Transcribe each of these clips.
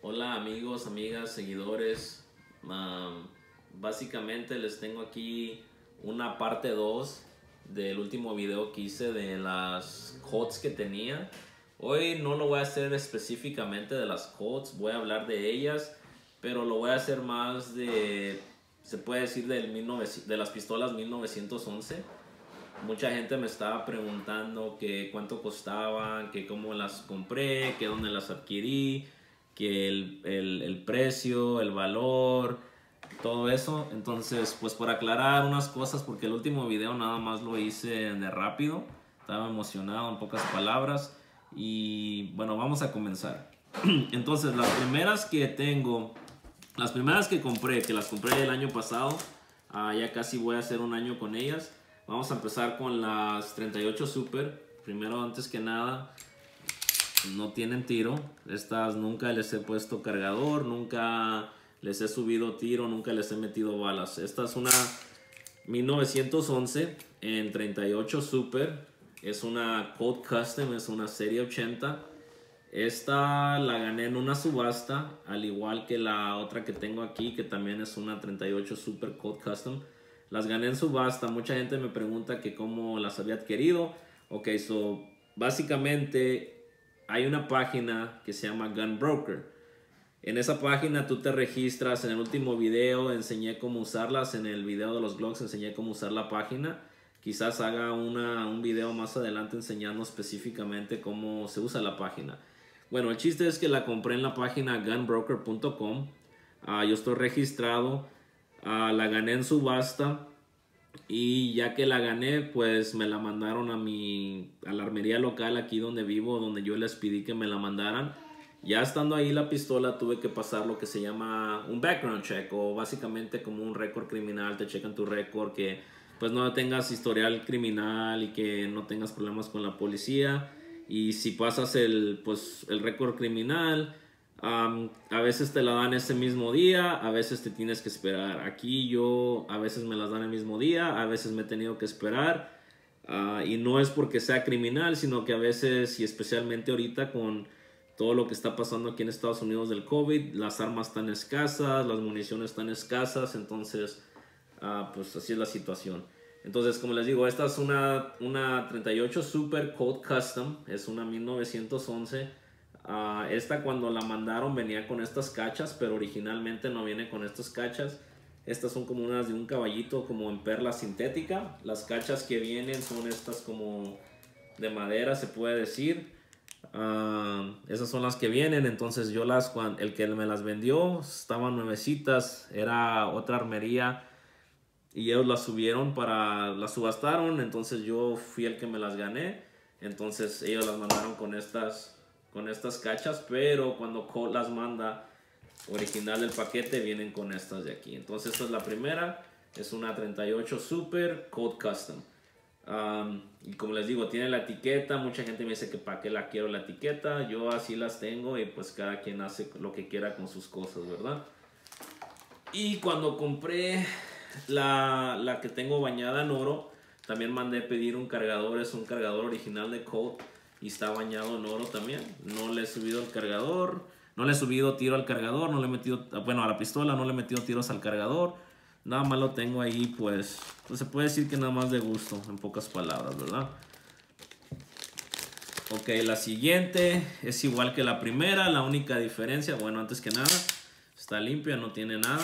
Hola amigos, amigas, seguidores. Básicamente les tengo aquí una parte 2 del último video que hice de las quotes que tenía. Hoy no lo voy a hacer específicamente de las quotes, voy a hablar de ellas, pero lo voy a hacer más de, se puede decir, de las pistolas 1911. Mucha gente me estaba preguntando que cuánto costaban, que cómo las compré, que dónde las adquirí, que el precio, el valor, todo eso. Entonces, pues por aclarar unas cosas, porque el último video nada más lo hice de rápido, estaba emocionado en pocas palabras. Y bueno, vamos a comenzar. Entonces, las primeras que tengo, las primeras que compré, que las compré el año pasado, ya casi voy a hacer un año con ellas. Vamos a empezar con las 38 Super. Primero, antes que nada, no tienen tiro. Estas nunca les he puesto cargador, nunca les he subido tiro, nunca les he metido balas. Esta es una 1911 en 38 Super. Es una Code Custom, es una serie 80. Esta la gané en una subasta, al igual que la otra que tengo aquí, que también es una 38 Super Code Custom. Las gané en subasta. Mucha gente me pregunta que cómo las había adquirido. Ok, so básicamente hay una página que se llama Gun Broker. En esa página tú te registras. En el último video enseñé cómo usarlas. En el video de los Glocks enseñé cómo usar la página. Quizás haga un video más adelante enseñando específicamente cómo se usa la página. Bueno, el chiste es que la compré en la página gunbroker.com. Yo estoy registrado. La gané en subasta. Y ya que la gané, pues me la mandaron a la armería local aquí donde vivo, donde yo les pedí que me la mandaran. Ya estando ahí la pistola, tuve que pasar lo que se llama un background check, o básicamente como un récord criminal. Te checan tu récord, que pues no tengas historial criminal y que no tengas problemas con la policía. Y si pasas el récord criminal, a veces te la dan ese mismo día, a veces te tienes que esperar. Aquí yo a veces me las dan el mismo día, a veces me he tenido que esperar. Y no es porque sea criminal, sino que a veces, y especialmente ahorita con todo lo que está pasando aquí en Estados Unidos del COVID, las armas están escasas, las municiones están escasas. Entonces pues así es la situación. Entonces, como les digo, esta es una 38 Super Code Custom, es una 1911. Esta, cuando la mandaron, venía con estas cachas, pero originalmente no viene con estas cachas. Estas son como unas de un caballito, como en perla sintética. Las cachas que vienen son estas como de madera, se puede decir. Esas son las que vienen. Entonces yo el que me las vendió estaban nuevecitas, era otra armería y ellos las las subastaron. Entonces yo fui el que me las gané. Entonces ellos las mandaron con estas cachas, pero cuando Colt las manda original del paquete, vienen con estas de aquí. Entonces esta es la primera, es una 38 Super Colt Custom. Y como les digo, tiene la etiqueta. Mucha gente me dice que para qué la quiero la etiqueta. Yo así las tengo, y pues cada quien hace lo que quiera con sus cosas, ¿verdad? Y cuando compré la que tengo bañada en oro, también mandé pedir un cargador. Es un cargador original de Colt y está bañado en oro también. No le he subido el cargador, no le he subido tiro al cargador, no le he metido, bueno, a la pistola no le he metido tiros al cargador. Nada más lo tengo ahí, pues se puede decir que nada más de gusto, en pocas palabras, ¿verdad? Ok, la siguiente es igual que la primera. La única diferencia, bueno, antes que nada, está limpia, no tiene nada.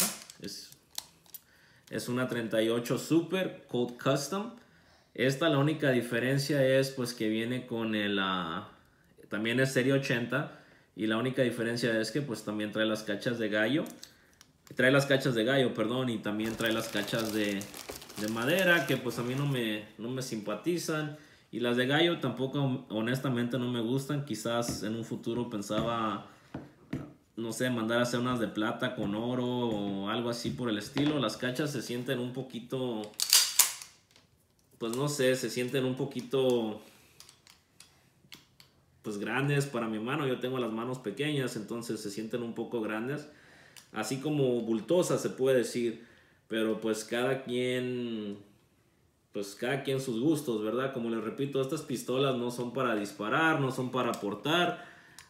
Es una 38 Super Code Custom. Esta, la única diferencia es pues que viene con también es serie 80. Y la única diferencia es que pues también trae las cachas de gallo. Trae las cachas de gallo, perdón, y también trae las cachas de madera, que pues a mí no me simpatizan. Y las de gallo tampoco, honestamente, no me gustan. Quizás en un futuro pensaba, no sé, mandar a hacer unas de plata con oro o algo así por el estilo. Las cachas se sienten un poquito, pues no sé, se sienten un poquito pues grandes para mi mano. Yo tengo las manos pequeñas, entonces se sienten un poco grandes, así como bultosas, se puede decir. Pero pues cada quien sus gustos, ¿verdad? Como les repito, estas pistolas no son para disparar, no son para portar.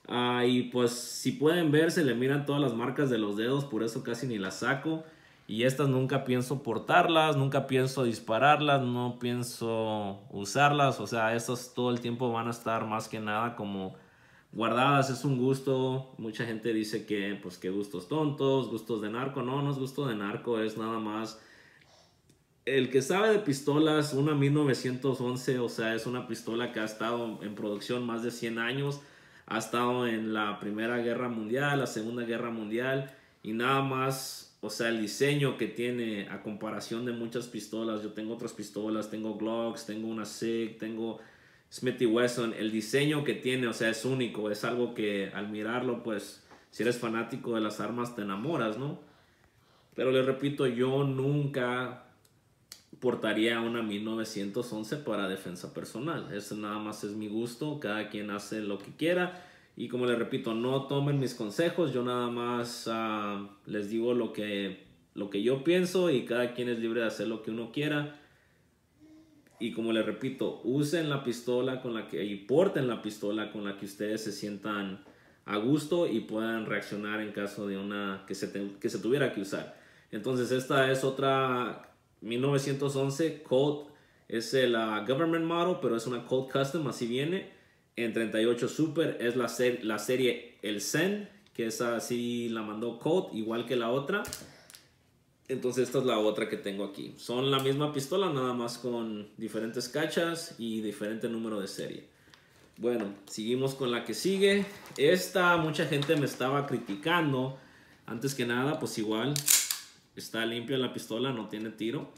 Y pues si pueden ver, se le miran todas las marcas de los dedos, por eso casi ni las saco. Y estas nunca pienso portarlas, nunca pienso dispararlas, no pienso usarlas. O sea, estas todo el tiempo van a estar más que nada como guardadas. Es un gusto. Mucha gente dice que pues que gustos tontos, gustos de narco. No, no es gusto de narco, es nada más el que sabe de pistolas. Una 1911, o sea, es una pistola que ha estado en producción más de 100 años. Ha estado en la Primera Guerra Mundial, la Segunda Guerra Mundial, y nada más, o sea, el diseño que tiene a comparación de muchas pistolas. Yo tengo otras pistolas, tengo Glocks, tengo una SIG, tengo Smith & Wesson. El diseño que tiene, o sea, es único. Es algo que al mirarlo, pues, si eres fanático de las armas, te enamoras, ¿no? Pero les repito, yo nunca portaría una 1911 para defensa personal. Eso nada más es mi gusto. Cada quien hace lo que quiera. Y como les repito, no tomen mis consejos. Yo nada más les digo lo que yo pienso, y cada quien es libre de hacer lo que uno quiera. Y como les repito, usen la pistola con la que, y porten la pistola con la que ustedes se sientan a gusto y puedan reaccionar en caso de una que se tuviera que usar. Entonces esta es otra 1911 Colt. Es el Government Model, pero es una Colt Custom, así viene. En 38 Super es la serie El Zen, que esa sí la mandó Colt, igual que la otra. Entonces esta es la otra que tengo aquí. Son la misma pistola, nada más con diferentes cachas y diferente número de serie. Bueno, seguimos con la que sigue. Esta mucha gente me estaba criticando. Antes que nada, pues igual está limpia la pistola, no tiene tiro.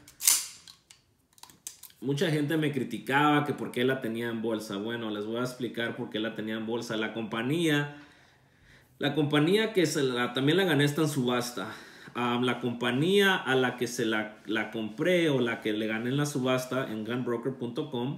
Mucha gente me criticaba que por qué la tenía en bolsa. Bueno, les voy a explicar por qué la tenía en bolsa. La compañía que también la gané esta en subasta. La compañía a la que la compré, o la que le gané en la subasta en gunbroker.com,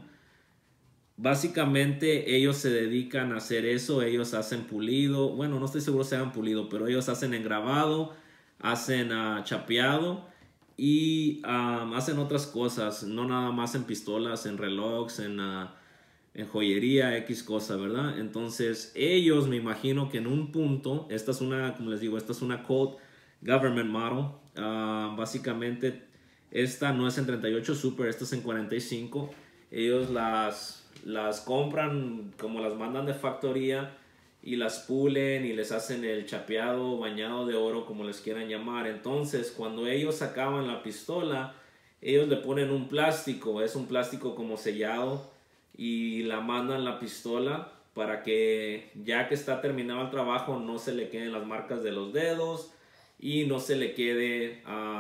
básicamente ellos se dedican a hacer eso. Ellos hacen pulido. Bueno, no estoy seguro si hagan pulido, pero ellos hacen engravado, hacen chapeado y hacen otras cosas. No nada más en pistolas, en relojes, en joyería, X cosa, ¿verdad? Entonces ellos, me imagino que en un punto, esta es una, como les digo, esta es una Colt Government Model. Básicamente esta no es en 38 Super, esta es en 45. Ellos las compran como las mandan de factoría y las pulen y les hacen el chapeado, bañado de oro, como les quieran llamar. Entonces cuando ellos sacaban la pistola, ellos le ponen un plástico, es un plástico como sellado, y la mandan la pistola para que ya que está terminado el trabajo no se le queden las marcas de los dedos y no se le quede,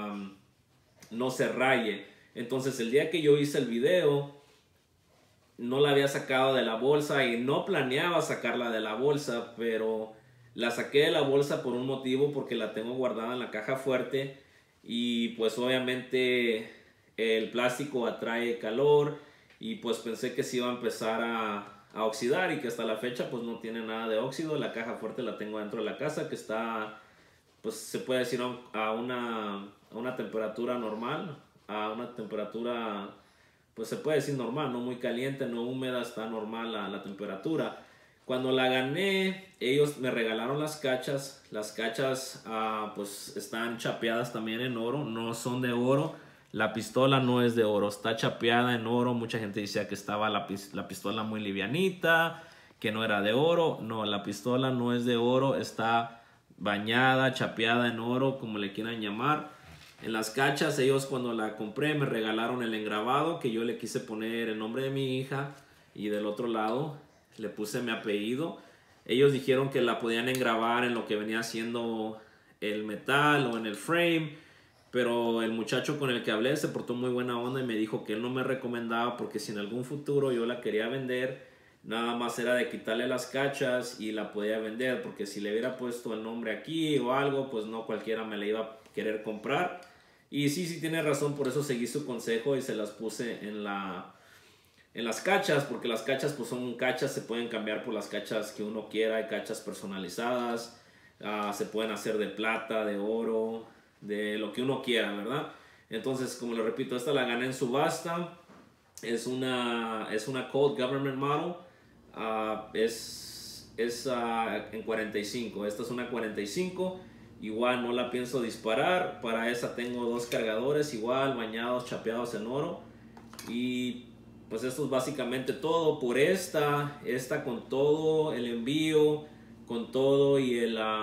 no se raye. Entonces el día que yo hice el video no la había sacado de la bolsa y no planeaba sacarla de la bolsa, pero la saqué de la bolsa por un motivo, porque la tengo guardada en la caja fuerte y pues obviamente el plástico atrae calor y pues pensé que se iba a empezar a oxidar, y que hasta la fecha pues no tiene nada de óxido. La caja fuerte la tengo dentro de la casa, que está, pues se puede decir a una temperatura normal, a una temperatura, pues se puede decir normal, no muy caliente, no húmeda, está normal la temperatura. Cuando la gané, ellos me regalaron las cachas. Las cachas pues están chapeadas también en oro, no son de oro. La pistola no es de oro, está chapeada en oro. Mucha gente decía que estaba la pistola muy livianita, que no era de oro. No, la pistola no es de oro, está bañada, chapeada en oro, como le quieran llamar. En las cachas, ellos cuando la compré me regalaron el engravado, que yo le quise poner el nombre de mi hija, y del otro lado le puse mi apellido. Ellos dijeron que la podían engravar en lo que venía siendo el metal o en el frame, pero el muchacho con el que hablé se portó muy buena onda y me dijo que él no me recomendaba, porque si en algún futuro yo la quería vender, nada más era de quitarle las cachas y la podía vender, porque si le hubiera puesto el nombre aquí o algo, pues no cualquiera me la iba a querer comprar. Y sí tiene razón, por eso seguí su consejo y se las puse en las cachas, porque las cachas pues son cachas, se pueden cambiar por las cachas que uno quiera. Hay cachas personalizadas, se pueden hacer de plata, de oro, de lo que uno quiera, ¿verdad? Entonces, como le repito, esta la gané en subasta. Es una Colt Government Model. es en 45. Esta es una 45. Igual no la pienso disparar. Para esa tengo dos cargadores igual bañados, chapeados en oro. Y pues esto es básicamente todo por esta con todo el envío, con todo y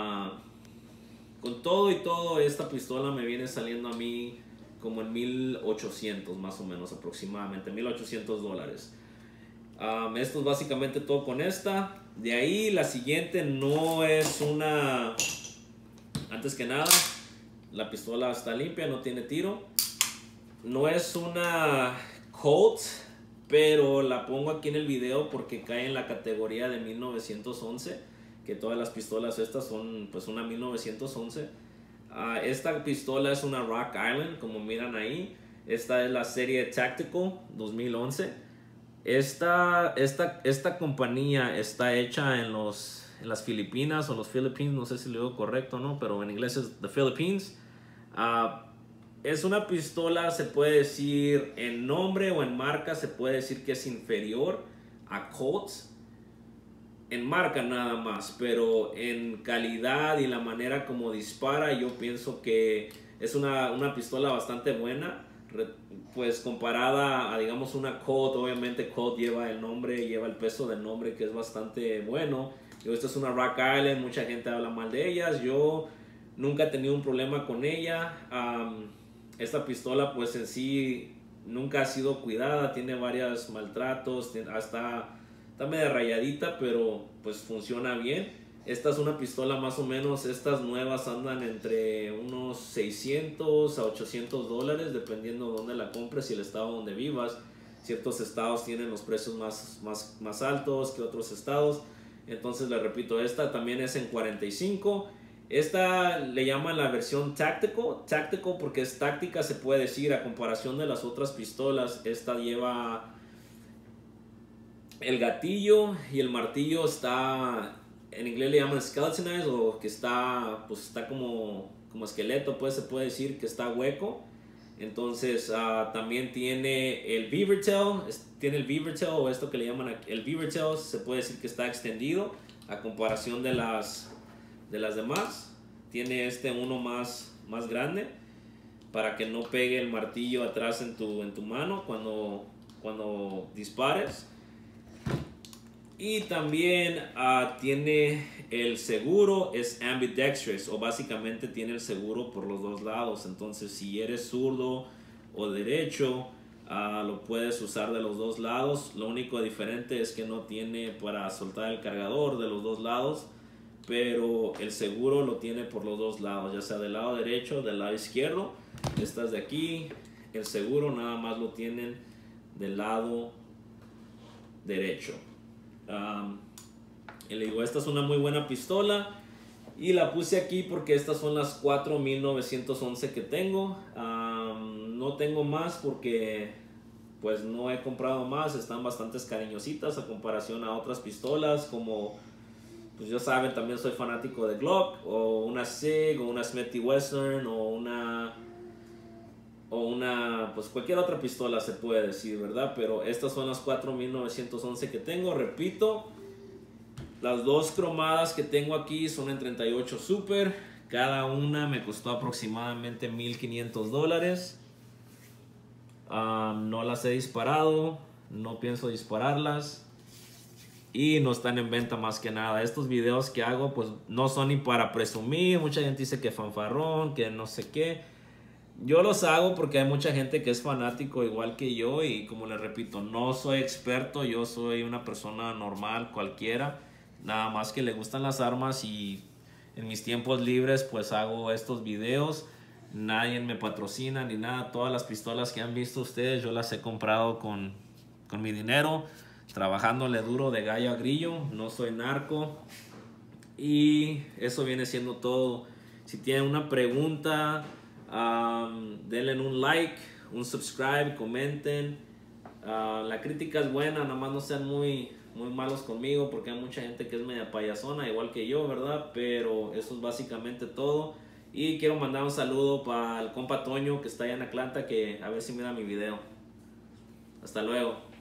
con todo y todo. Esta pistola me viene saliendo a mí como en 1800 más o menos, aproximadamente $1800. Esto es básicamente todo con esta. De ahí la siguiente no es una... Antes que nada, la pistola está limpia, no tiene tiro. No es una Colt, pero la pongo aquí en el video porque cae en la categoría de 1911, que todas las pistolas estas son pues una 1911. Esta pistola es una Rock Island, como miran ahí. Esta es la serie Tactical 2011. Esta compañía está hecha en las Filipinas o los Philippines, no sé si lo digo correcto o no, pero en inglés es The Philippines. Es una pistola, se puede decir en nombre o en marca, se puede decir que es inferior a Colts. En marca nada más, pero en calidad y la manera como dispara, yo pienso que es una pistola bastante buena. Pues comparada a digamos una Colt, obviamente Colt lleva el nombre, lleva el peso del nombre, que es bastante bueno. Esta es una Rock Island, mucha gente habla mal de ellas. Yo nunca he tenido un problema con ella. Esta pistola pues en sí nunca ha sido cuidada, tiene varios maltratos, está medio rayadita, pero pues funciona bien. Esta es una pistola más o menos, estas nuevas andan entre unos 600 a 800 dólares, dependiendo de dónde la compres y el estado donde vivas. Ciertos estados tienen los precios más altos que otros estados. Entonces les repito, esta también es en 45. Esta le llaman la versión Tactical porque es táctica, se puede decir, a comparación de las otras pistolas. Esta lleva el gatillo y el martillo está... En inglés le llaman skeletonized, o que está como esqueleto, pues se puede decir que está hueco. Entonces también tiene el beaver tail, o esto que le llaman el beaver tail, se puede decir que está extendido a comparación de las demás. Tiene uno más grande para que no pegue el martillo atrás en tu mano cuando dispares. Y también tiene el seguro, es ambidextrous, o básicamente tiene el seguro por los dos lados. Entonces si eres zurdo o derecho, lo puedes usar de los dos lados. Lo único diferente es que no tiene para soltar el cargador de los dos lados, pero el seguro lo tiene por los dos lados, ya sea del lado derecho, del lado izquierdo. Estas de aquí, el seguro nada más lo tienen del lado derecho. Y le digo, esta es una muy buena pistola y la puse aquí porque estas son las 4.911 que tengo. No tengo más porque pues no he comprado más. Están bastante cariñositas a comparación a otras pistolas, como pues ya saben, también soy fanático de Glock o una SIG o una Smith & Wesson o una pues cualquier otra pistola se puede decir, ¿verdad? Pero estas son las 4.911 que tengo. Repito, las dos cromadas que tengo aquí son en 38 Super. Cada una me costó aproximadamente $1,500. No las he disparado, no pienso dispararlas y no están en venta más que nada. Estos videos que hago pues no son ni para presumir. Mucha gente dice que fanfarrón, que no sé qué. Yo los hago porque hay mucha gente que es fanático igual que yo, y como les repito, no soy experto, yo soy una persona normal cualquiera, nada más que le gustan las armas, y en mis tiempos libres pues hago estos videos. Nadie me patrocina ni nada. Todas las pistolas que han visto ustedes yo las he comprado con mi dinero, trabajándole duro de gallo a grillo. No soy narco. Y eso viene siendo todo. Si tienen una pregunta, denle un like, un subscribe, comenten. La crítica es buena, nada más no sean muy malos conmigo, porque hay mucha gente que es media payasona igual que yo, ¿verdad? Pero eso es básicamente todo. Y quiero mandar un saludo para el compa Toño, que está allá en Atlanta, que a ver si mira mi video. Hasta luego.